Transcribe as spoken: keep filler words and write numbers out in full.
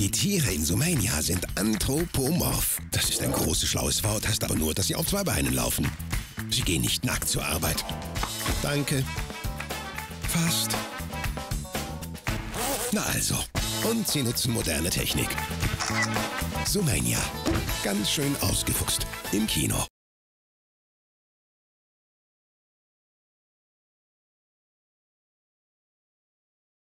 Die Tiere in Sumania sind anthropomorph. Das ist ein großes, schlaues Wort, heißt aber nur, dass sie auf zwei Beinen laufen. Sie gehen nicht nackt zur Arbeit. Danke. Fast. Na also. Und sie nutzen moderne Technik. Sumania. Ganz schön ausgefuchst. Im Kino.